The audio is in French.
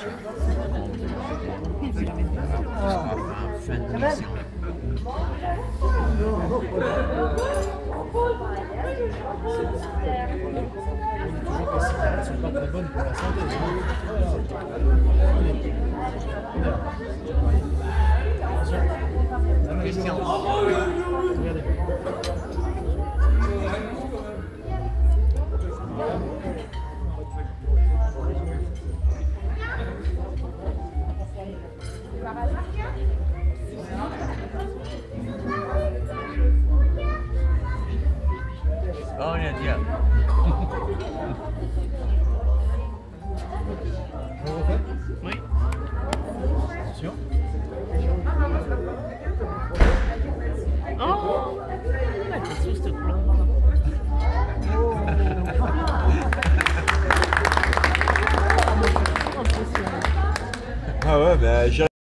Fin de mission. Toujours que ces carottes ne sont pas très bonnes pour la santé. Question. Regardez. Oh, on est bien. Je refais. Oui. Attention. Oh, la sauce de couleur. Ah ouais, ben